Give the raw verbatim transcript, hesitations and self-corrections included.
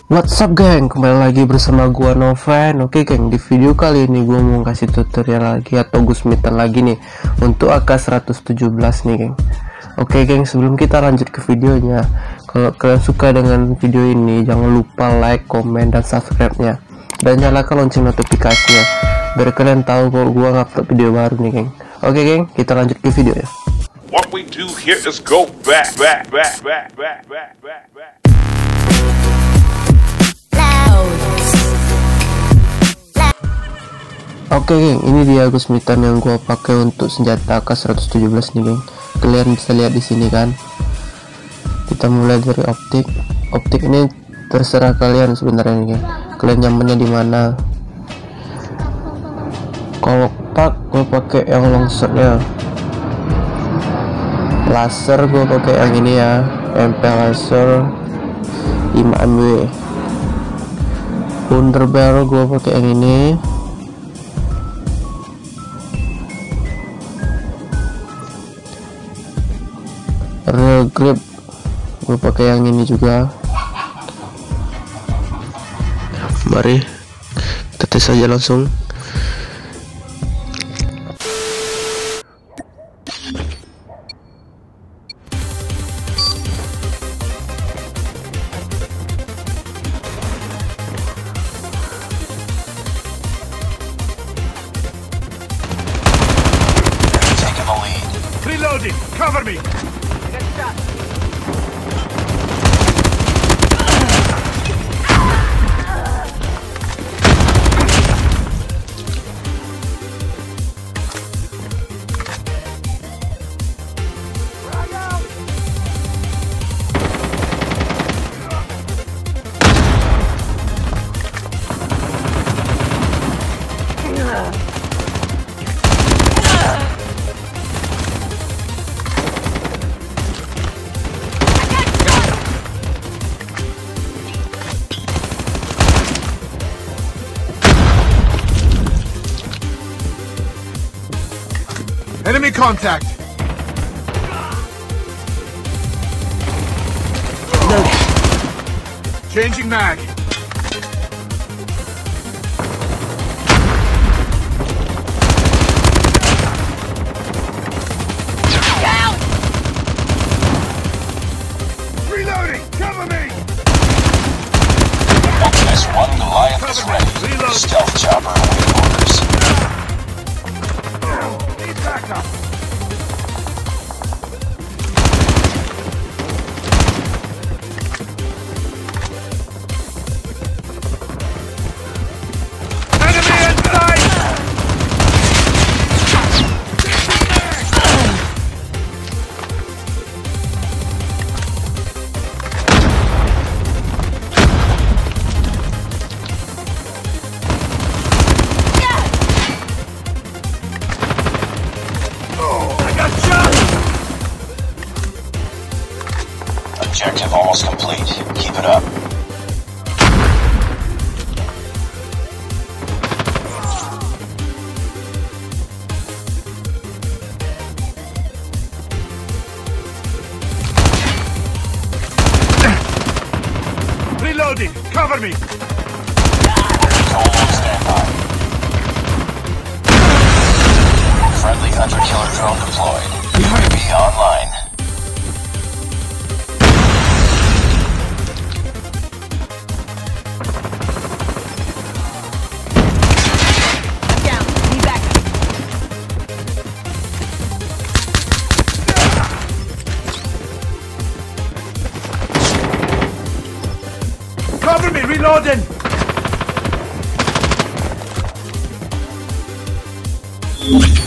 What's up geng, kembali lagi bersama gua Noven. Oke geng, di video kali ini gua mau kasih tutorial lagi atau gusmitan lagi nih untuk A K seratus tujuh belas nih geng. Oke geng, sebelum kita lanjut ke videonya, kalau kalian suka dengan video ini jangan lupa like, komen, dan subscribe-nya, dan nyalakan lonceng notifikasinya biar kalian tahu kalau gua ngupload video baru nih geng. Oke geng, kita lanjut ke videonya. What we do here is go back, back, back, back, back, back, back, back. Oke geng, ini dia gusmitan yang gua pakai untuk senjata A K seratus tujuh belas nih geng. Kalian bisa lihat di sini kan. Kita mulai dari optik. Optik ini terserah kalian sebenarnya nih geng. Kalian nyamannya di mana? Kalau tak, gua pakai yang longshot ya. Laser gua pakai yang ini ya, M P laser lima M W. Under barrel gua pakai yang ini. Real grip gue pakai yang ini juga. Mari kita tes saja langsung. Reloading, cover me. Enemy contact. No. Changing mag. Down. Reloading. Cover me. S one Goliath is ready. Reload. Stealth chopper awaiting orders. Back up. Enemy in sight. Objective almost complete. Keep it up. Reloading. Cover me. Almost standby. Friendly hunter killer drone deployed. U A V online. Cover me, reloading! You